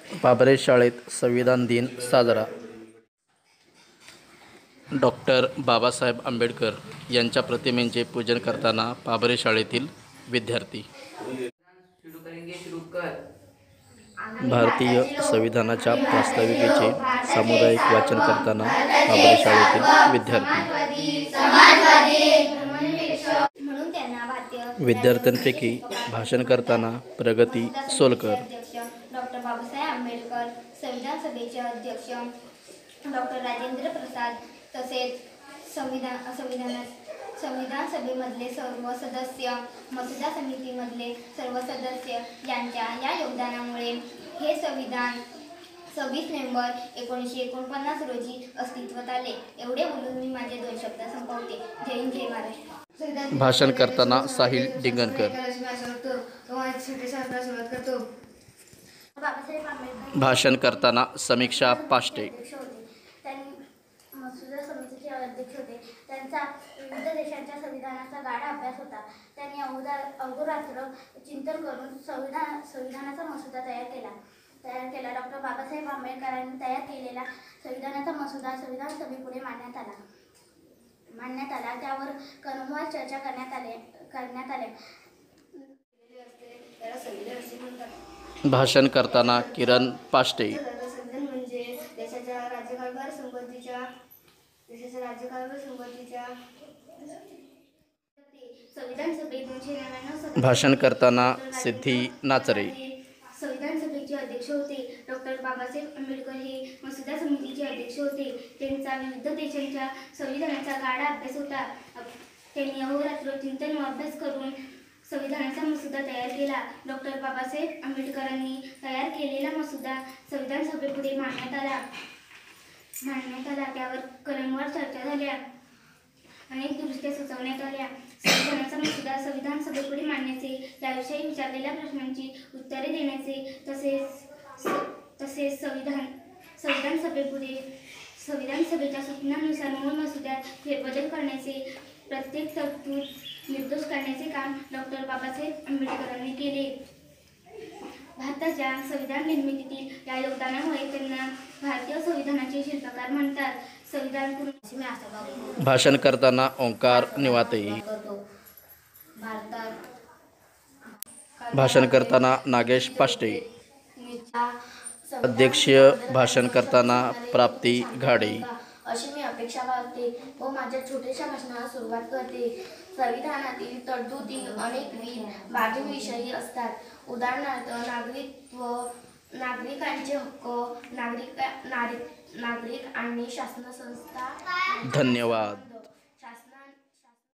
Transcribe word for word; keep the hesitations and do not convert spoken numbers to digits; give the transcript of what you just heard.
पाभरे शाळेत संविधान दिन साजरा. डॉक्टर बाबासाहेब आंबेडकर यांच्या प्रतिमेचे पूजन करताना पाभरे शाळेतील विद्यार्थी. भारतीय संविधानाच्या प्रास्ताविकेचे सामुदायिक वाचन करताना पाभरे शाळेतील विद्यार्थी. विद्यार्थ्यांपैकी भाषण करताना प्रगती सोलकर. डॉक्टर बाबासाहेब आंबेडकर, संविधान सभेचे अध्यक्ष डॉक्टर राजेंद्र प्रसाद, तसेच संविधान संविधान संविधान सभेमधले सर्व सदस्य, मसुदा समितीमधले सर्व सदस्य यांच्या या योगदानामुळे हे संविधान सव्वीस नोव्हेंबर एकोणीसशे एकोणपन्नास रोजी अस्तित्वात आले. एवढे बोलून मी माझे दोन शब्द संपवते. जय हिंद, जय महाराष्ट्र. भाषण करताना साहिल डिंगणकर. बाबासाहेब आंबेडकर भाषण करताना समीक्षा पाष्टे. मसुदा समितीचे अध्यक्ष होते. त्यांचा विविध देशांच्या संविधानाचा गाढा अभ्यास होता. त्यांनी अहोरात्र अहोरात्र चिंतन करून संविधान संविधानाचा मसुदा तयार केला तयार केला डॉक्टर बाबासाहेब आंबेडकरांनी तयार केलेला संविधानाचा मसुदा संविधान सभेपुढे मांडण्यात आला मांडण्यात आला त्यावर क्रमवार चर्चा करण्यात आले करण्यात आले भाषण करताना किरण पाष्टे. संविधान म्हणजे देशाच्या राज्यकारभार संबंधीच्या देशाच्या राज्यकारभार संबंधीच्या संविधान सभेत दोनशे नव्याण्णव भाषण करताना सिद्धी नाचरे. संविधान सभेचे अध्यक्ष होते. डॉक्टर बाबासाहेब आंबेडकर हे मसुदा समितीचे अध्यक्ष होते. त्यांचा विविध देशांच्या संविधानाचा गाढा अभ्यास होता. त्यांनी अहोरात्र चिंतन व अभ्यास करून संविधानाचा मसुदा तयार केला. डॉक्टर बाबासाहेब आंबेडकरांनी तयार केलेला मसुदा संविधान सभेपुढे मांडण्यात आला मांडण्यात आला त्यावर क्रमवार चर्चा झाल्या. अनेक दुरुस्त्या सुचवण्यात आल्या. संविधानाचा मसुदा संविधान सभेपुढे मांडण्याचे, त्याविषयी विचारलेल्या प्रश्नांची उत्तरे देण्याचे, तसेच तसेच संविधान संविधान सभेपुढे संविधान सभेच्या सूचनांनुसार मूळ मसुद्यात फेरबदल करण्याचे, प्रत्येक तरतूद निर्दोष करण्याचे काम डॉक्टर बाबासाहेब आंबेडकरांनी केले. भारताच्या संविधान निर्मितीतील या योगदानामुळे त्यांना भारतीय संविधानाचे शिल्पकार म्हणतात. संविधान पूर्ण भाषण करताना ओंकार निवाते. भाषण करताना नागेश पाष्टे. अध्यक्षीय भाषण करताना प्राप्ती घाडे. अशी मी अपेक्षा करते व माझ्या छोट्याशा भाषणाला सुरुवात करते. संविधानातील तरतुदी अनेकविध बाबींविषयी असतात. उदाहरणार्थ नागरिकत्व, नागरिकांचे हक्क, नागरिक नागरिक नागरिक आणि शासन संस्था. धन्यवाद.